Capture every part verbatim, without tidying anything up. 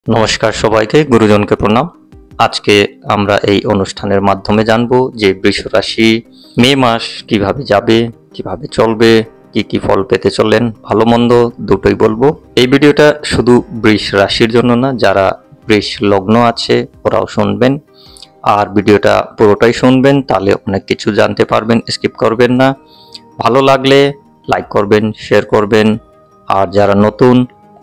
নমস্কার সবাইকে, গুরুজনকে প্রণাম। আজকে আমরা এই অনুষ্ঠানের মাধ্যমে জানবো যে বৃষ রাশি মে মাস কিভাবে যাবে, কিভাবে চলবে, কি কি ফল পেতে চলেন, ভালো মন্দ দুটোই বলবো। এই ভিডিওটা শুধু বৃষ রাশির জন্য না, যারা বৃষ লগ্ন আছে ওরাও শুনবেন, আর ভিডিওটা পুরোটাই শুনবেন, তাহলে অনেক কিছু জানতে পারবেন। স্কিপ করবেন না। ভালো লাগলে লাইক করবেন, শেয়ার করবেন, আর যারা নতুন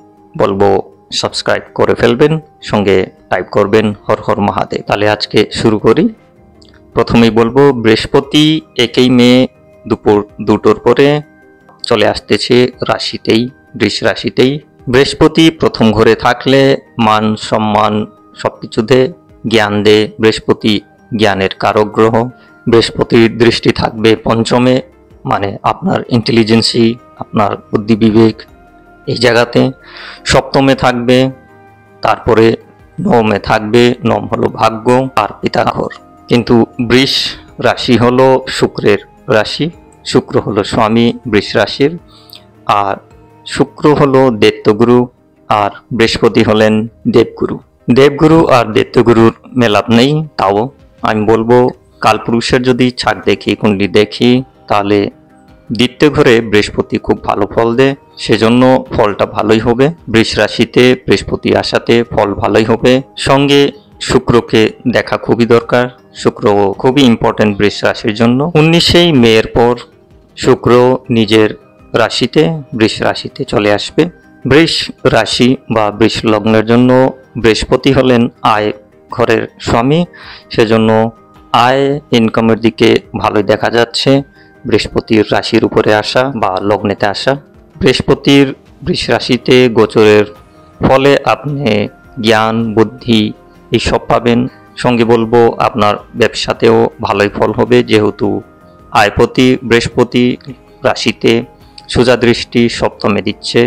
বলবো সাবস্ক্রাইব করে ফেলবেন, সঙ্গে টাইপ করবেন হর হর মহাদেব। তাহলে আজকে শুরু করি। প্রথমেই বলবো বৃহস্পতি একই মে দুপুর দুটোর পরে চলে আসতেছে রাশিতেই, বৃষ রাশিতেই। বৃহস্পতি প্রথম ঘরে থাকলে মান সম্মান সবকিছু দে, জ্ঞান দে। বৃহস্পতি জ্ঞানের কারক গ্রহ। বৃহস্পতির দৃষ্টি থাকবে পঞ্চমে, মানে আপনার ইন্টেলিজেন্সি, আপনার বুদ্ধি বিবেক এই জায়গাতে। সপ্তমে থাকবে, তারপরে নবমে থাকবে। নবম হলো ভাগ্য আর পিতাঘর। কিন্তু বৃষ রাশি হলো শুক্রের রাশি। শুক্র হলো স্বামী বৃষ রাশির, আর শুক্র হলো দৈত্যগুরু, আর বৃহস্পতি হলেন দেবগুরু। দেবগুরু আর দৈত্যগুরুর মেলাপ নেই, তাও আমি বলবো কালপুরুষের যদি ছাড় দেখি, কুণ্ডলি দেখি, তাহলে দ্বিতীয় ঘরে বৃহস্পতি খুব ভালো ফল দেয়, সেজন্য ফলটা ভালোই হবে। বৃষ রাশিতে বৃহস্পতি আসাতে ফল ভালোই হবে। সঙ্গে শুক্রকে দেখা খুবই দরকার, শুক্র খুবই ইম্পর্টেন্ট বৃষ রাশির জন্য। উনিশে মের পর শুক্র নিজের রাশিতে, বৃষ রাশিতে চলে আসবে। বৃষ রাশি বা বৃষ লগ্নের জন্য বৃহস্পতি হলেন আয় ঘরের স্বামী, সেজন্য আয় ইনকামের দিকে ভালোই দেখা যাচ্ছে বৃহস্পতির রাশির উপরে আসা বা লগ্নেতে আসা। বৃহস্পতির বৃষ রাশিতে গোচরের ফলে আপনি জ্ঞান বুদ্ধি এইসব পাবেন। সঙ্গে বলবো আপনার ব্যবসাতেও ভালোই ফল হবে, যেহেতু আয়পতি বৃহস্পতি রাশিতে সোজা দৃষ্টি সপ্তমে দিচ্ছে,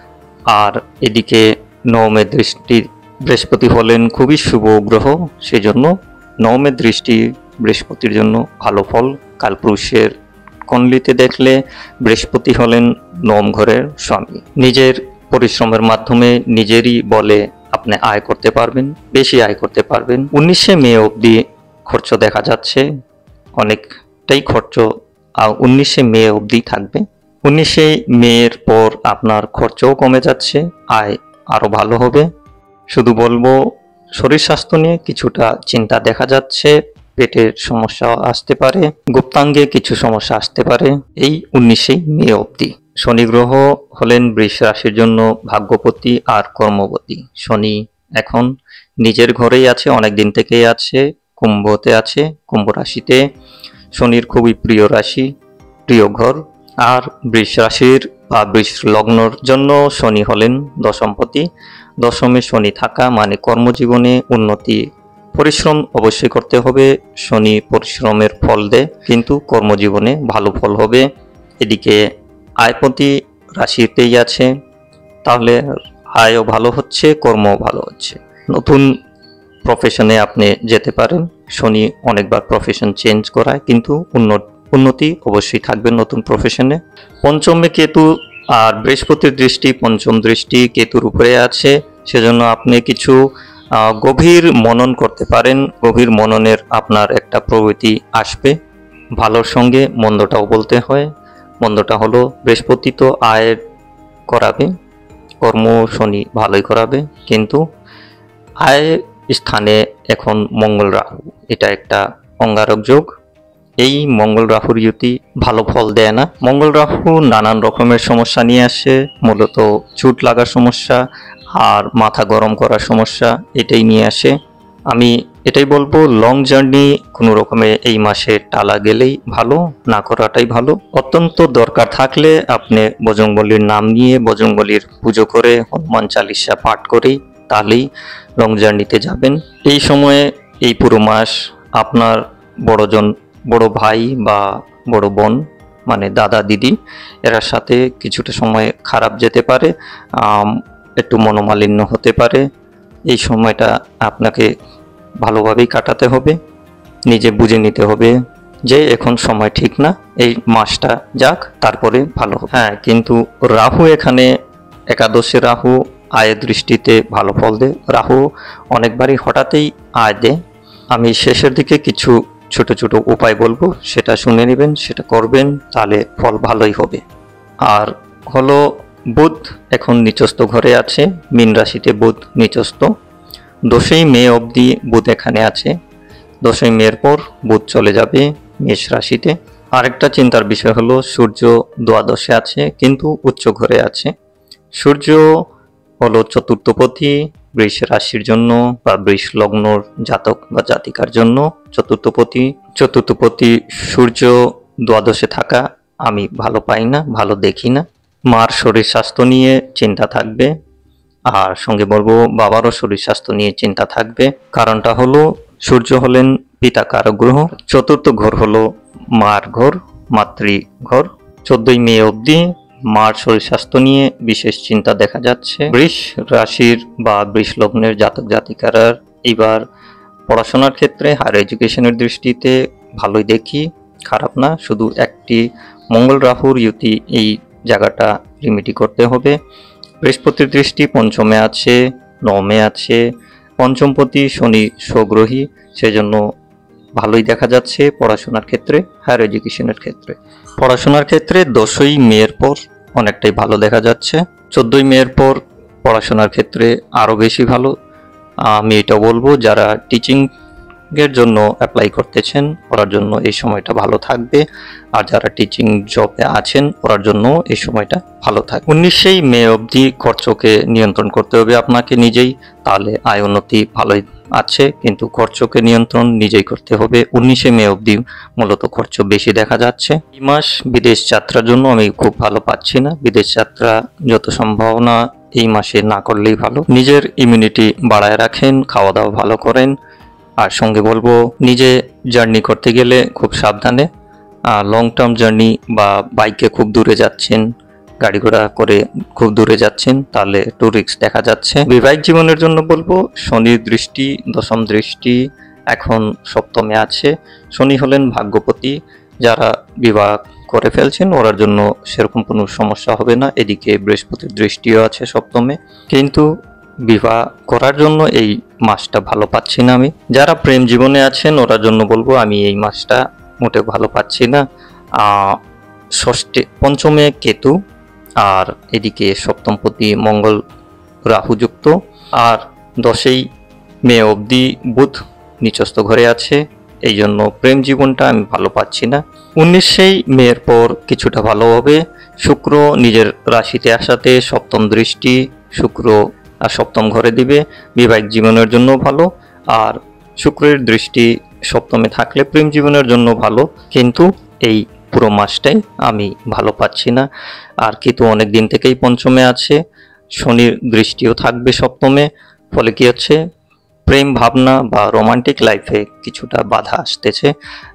আর এদিকে নবমের দৃষ্টি। বৃহস্পতি হলেন খুবই শুভ গ্রহ, সেজন্য নবমের দৃষ্টি বৃহস্পতির জন্য ভালো ফল। কালপুরুষের কুণ্ডলিতে দেখলে বৃহস্পতি হলেন নবম ঘরের স্বামী। নিজের পরিশ্রমের মাধ্যমে নিজেরই বলে আপনি আয় করতে পারবেন, বেশি আয় করতে পারবেন। উনিশে মে অবধি খরচ দেখা যাচ্ছে, অনেকটাই খরচ উনিশে মে অবধি থাকবে। উনিশে মের পর আপনার খরচও কমে যাচ্ছে, আয় আরো ভালো হবে। শুধু বলবো শরীর স্বাস্থ্য নিয়ে কিছুটা চিন্তা দেখা যাচ্ছে, পেটের সমস্যা আসতে পারে, গুপ্তাঙ্গে কিছু সমস্যা আসতে পারে এই উনিশে মে অবধি। শনি গ্রহ হলেন বৃষ রাশির জন্য ভাগ্যপতি আর কর্মপতি। শনি এখন নিজের ঘরেই আছে, অনেক দিন থেকেই আছে, কুম্ভতে আছে, কুম্ভ রাশিতে। শনির খুবই প্রিয় রাশি, প্রিয় ঘর। আর বৃষ রাশির বা বৃষ লগ্নর জন্য শনি হলেন দশমপতি। দশমে শনি থাকা মানে কর্মজীবনে উন্নতি। পরিশ্রম অবশ্যই করতে হবে, শনি পরিশ্রমের ফল দেয়, কিন্তু কর্মজীবনে ভালো ফল হবে। এদিকে আয়পতি রাশিতেই আছে, তাহলে আয়ও ভালো হচ্ছে, কর্মও ভালো হচ্ছে। নতুন প্রফেশনে আপনি যেতে পারেন। শনি অনেকবার প্রফেশন চেঞ্জ করায়, কিন্তু উন্নতি অবশ্যই থাকবে নতুন প্রফেশনে। পঞ্চমে কেতু আর বৃহস্পতির দৃষ্টি, পঞ্চম দৃষ্টি কেতুর উপরে আছে, সেজন্য আপনি কিছু গভীর মনন করতে পারেন। গভীর মননের আপনার একটা প্রবৃত্তি আসবে। ভালোর সঙ্গে মন্দটাও বলতে হয়। মন্দটা হলো বৃহস্পতি তো আয় করাবে, কর্ম শনি ভালোই করাবে, কিন্তু আয় স্থানে এখন মঙ্গল রাহু, এটা একটা অঙ্গারক যোগ। এই মঙ্গল রাহুর যুতি ভালো ফল দেয় না। মঙ্গল রাহু নানান রকমের সমস্যা নিয়ে আসে, মূলত চুট লাগার সমস্যা আর মাথা গরম করার সমস্যা, এটাই নিয়ে আসে। আমি এটাই বলবো লং জার্নি কোনো রকমে এই মাসে টালা গেলেই ভালো, না করাটাই ভালো। অত্যন্ত দরকার থাকলে আপনি বজরংবলীর নাম নিয়ে বজরংবলীর পুজো করে হনুমান চালিসা পাঠ করেই তাহলেই লং জার্নিতে যাবেন। এই সময়ে এই পুরো মাস আপনার বড়জন, বড় ভাই বা বড় বোন মানে দাদা দিদি এর সাথে কিছুটা সময় খারাপ যেতে পারে, একটু মনোমালিন্য হতে পারে। এই সময়টা আপনাকে ভালোভাবেই কাটাতে হবে, নিজে বুঝে নিতে হবে যে এখন সময় ঠিক না, এই মাসটা যাক তারপরে ভালো হবে। হ্যাঁ, কিন্তু রাহু এখানে একাদশে রাহু আয়ের দৃষ্টিতে ভালো ফল দেয়। রাহু অনেকবারই হঠাৎই আয় দেয়। আমি শেষের দিকে কিছু ছোট ছোট উপায় বলবো, সেটা শুনে নেবেন, সেটা করবেন, তাহলে ফল ভালোই হবে। আর হলো বুধ এখন নিচস্থ ঘরে আছে, মীন রাশিতে বুধ নিচস্থ। দশই মে অবধি বুধ এখানে আছে। দশই মের পর বুধ চলে যাবে মেষ রাশিতে। আরেকটা চিন্তার বিষয় হলো সূর্য দ্বাদশে আছে কিন্তু উচ্চ ঘরে আছে। সূর্য হলো চতুর্থপতি, বৃষ রাশির জন্য বা বৃষ লগ্নর জাতক বা জাতিকার জন্য চতুর্থপতি। চতুর্থপতি সূর্য দ্বাদশে থাকা আমি ভালো পাই না, ভালো দেখি না। মার শরীর স্বাস্থ্য নিয়ে চিন্তা থাকবে, আর সঙ্গে বলবো বাবারও শরীর স্বাস্থ্য নিয়ে চিন্তা থাকবে। কারণটা হলো সূর্য হলেন পিতা কারক গ্রহ, চতুর্থ ঘর হলো মার ঘর, মাতৃঘর। চোদ্দই মে অবধি মার শরীর স্বাস্থ্য নিয়ে বিশেষ চিন্তা দেখা যাচ্ছে। বৃষ রাশির বা বৃষ লগ্নের জাতক জাতিকারা এবার পড়াশোনার ক্ষেত্রে হায়ার এডুকেশনের দৃষ্টিতে ভালোই দেখি, খারাপ না। শুধু একটি মঙ্গল রাহুর ইউতি এই জায়গাটা রিমিডি করতে হবে। বৃহস্পতির দৃষ্টি পঞ্চমে আছে, নবমে আছে, পঞ্চমপতি শনি স্বগ্রহী, সেজন্য ভালোই দেখা যাচ্ছে পড়াশোনার ক্ষেত্রে, হায়ার এডুকেশনের ক্ষেত্রে। পড়াশোনার ক্ষেত্রে দশই মের পর অনেকটাই ভালো দেখা যাচ্ছে। চোদ্দই মের পর পড়াশোনার ক্ষেত্রে আরও বেশি ভালো। আমি এটা বলবো যারা টিচিং এর জন্য অ্যাপ্লাই করতেছেন ওরার জন্য এই সময়টা ভালো থাকবে, আর যারা টিচিং জবে আছেন ওরার জন্য এই সময়টা ভালো থাকবে। উনিশে মে অবধি খরচকে নিয়ন্ত্রণ করতে হবে আপনাকে নিজেই, তাহলে আয় উন্নতি ভালোই আছে, কিন্তু খরচকে নিয়ন্ত্রণ নিজেই করতে হবে। উনিশে মে অবধি মূলত খরচ বেশি দেখা যাচ্ছে। এই মাস বিদেশ যাত্রার জন্য আমি খুব ভালো পাচ্ছি না। বিদেশ যাত্রা যত সম্ভাবনা এই মাসে না করলেই ভালো। নিজের ইমিউনিটি বাড়ায় রাখেন, খাওয়া দাওয়া ভালো করেন, আর সঙ্গে বলবো নিজে জার্নি করতে গেলে খুব সাবধানে। লং টার্ম জার্নি বা বাইকে খুব দূরে যাচ্ছেন, গাড়ি ঘোড়া করে খুব দূরে যাচ্ছেন, তাহলে একটু রিস্ক দেখা যাচ্ছে। বিবাহিক জীবনের জন্য বলবো শনির দৃষ্টি, দশম দৃষ্টি এখন সপ্তমে আছে। শনি হলেন ভাগ্যপতি, যারা বিবাহ করে ফেলছেন ওরার জন্য সেরকম কোনো সমস্যা হবে না। এদিকে বৃহস্পতির দৃষ্টিও আছে সপ্তমে, কিন্তু বিবাহ করার জন্য এই মাসটা ভালো পাচ্ছি না আমি। যারা প্রেম জীবনে আছেন ওরার জন্য বলবো আমি এই মাসটা মোটেও ভালো পাচ্ছি না। ষষ্ঠে পঞ্চমে কেতু, আর এদিকে সপ্তমপতি মঙ্গল রাহুযুক্ত, আর দশই মে অবধি বুধ নিচস্থ ঘরে আছে, এই জন্য প্রেম জীবনটা আমি ভালো পাচ্ছি না। উনিশে মের পর কিছুটা ভালো হবে। শুক্র নিজের রাশিতে আসাতে সপ্তম দৃষ্টি শুক্র আর সপ্তম ঘরে দিবে, বিবাহিক জীবনের জন্য ভালো। আর শুক্রের দৃষ্টি সপ্তমে থাকলে প্রেম জীবনের জন্য ভালো, কিন্তু এই পুরো মাসটাই আমি ভালো পাচ্ছি না। আর কিন্তু অনেক দিন থেকেই পঞ্চমে আছে, শনির দৃষ্টিও থাকবে সপ্তমে, ফলে কি হচ্ছে প্রেম ভাবনা বা রোমান্টিক লাইফে কিছুটা বাধা আসতেছে।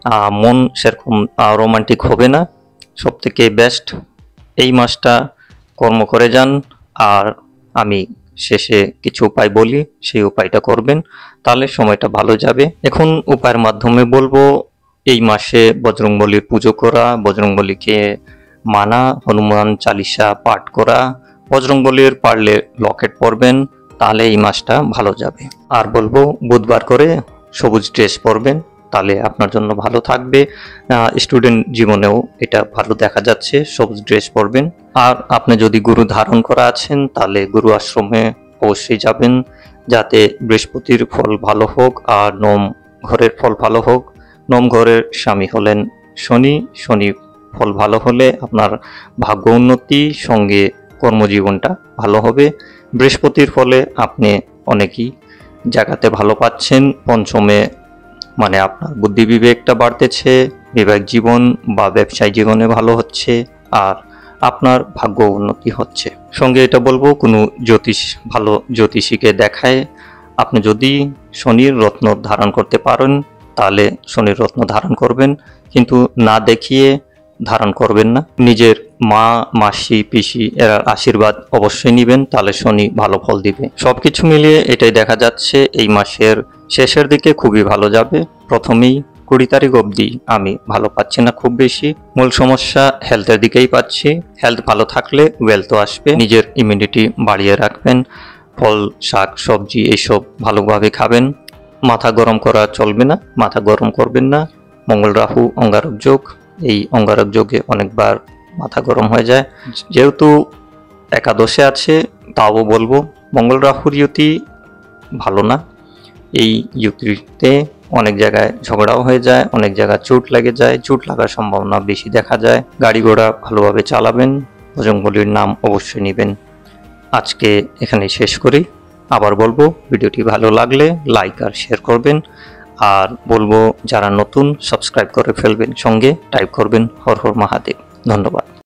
মন সেরকম রোমান্টিক হবে না। সব থেকে বেস্ট এই মাসটা কর্ম করে যান। আর আমি শেষে কিছু উপায় বলি, সেই উপায়টা করবেন, তাহলে সময়টা ভালো যাবে। এখন উপায়ের মাধ্যমে বলবো এই মাসে বজরংবলীর পুজো করা, বজরংবলীকে মানা, হনুমান চালিসা পাঠ করা, বজরংবলীর পারলে লকেট পরবেন, তাহলে এই মাসটা ভালো যাবে। আর বলবো বুধবার করে সবুজ ড্রেস পরবেন, তাহলে আপনার জন্য ভালো থাকবে। স্টুডেন্ট জীবনেও এটা ভালো দেখা যাচ্ছে, সবুজ ড্রেস পরবেন। আর আপনি যদি গুরু ধারণ করা আছেন তাহলে গুরু আশ্রমে অবশ্যই যাবেন, যাতে বৃহস্পতির ফল ভালো হোক আর নম ঘরের ফল ভালো হোক। নম ঘরের স্বামী হলেন শনি, শনি ফল ভালো হলে আপনার ভাগ্য উন্নতি সঙ্গে কর্মজীবনটা ভালো হবে। বৃহস্পতির ফলে আপনি অনেকই জায়গাতে ভালো পাচ্ছেন। পঞ্চমে মানে আপনার বুদ্ধি বিবেকটা বাড়তেছে, বিবেক জীবন বা ব্যবসায় জীবনে ভালো হচ্ছে, আর আপনার ভাগ্য উন্নতি হচ্ছে। সঙ্গে এটা বলবো কোনো জ্যোতিষ ভালো জ্যোতিষীকে দেখায়। আপনি যদি শনির রত্ন ধারণ করতে পারেন তাহলে শনির রত্ন ধারণ করবেন, কিন্তু না দেখিয়ে ধারণ করবেন না। নিজের মা, মাসি, পিসি এর আশীর্বাদ অবশ্যই নেবেন, তাহলে শনি ভালো ফল দিবে। সবকিছু মিলিয়ে এটাই দেখা যাচ্ছে এই মাসের শেষের দিকে খুবই ভালো যাবে। প্রথমেই কুড়ি তারিখ অবধি আমি ভালো পাচ্ছি না খুব বেশি। মূল সমস্যা হেলথের দিকেই পাচ্ছি। হেলথ ভালো থাকলে ওয়েলথও আসবে। নিজের ইমিউনিটি বাড়িয়ে রাখবেন। ফল শাক সবজি এইসব ভালোভাবে খাবেন। মাথা গরম করা চলবে না, মাথা গরম করবেন না। মঙ্গল রাহু অঙ্গারক যোগ, এই অঙ্গারক যোগে অনেকবার মাথা গরম হয়ে যায়। যেহেতু একাদশে আছে তাও বলবো মঙ্গল রাহুর ইয়তি ভালো না। এই ইয়তিতে অনেক জায়গায় ঝগড়াও হয়ে যায়, অনেক জায়গায় চোট লেগে যায়, চোট লাগার সম্ভাবনা বেশি দেখা যায়। গাড়ি ঘোড়া ভালোভাবে চালাবেন, বজরংবলীর নাম অবশ্যই নেবেন। আজকে এখানে শেষ করি। আবার বলবো ভিডিওটি ভালো লাগলে লাইক আর শেয়ার করবেন, আর বলবো যারা নতুন সাবস্ক্রাইব করে ফেলবেন, সঙ্গে টাইপ করবেন হর হর মহাদেব। ধন্যবাদ।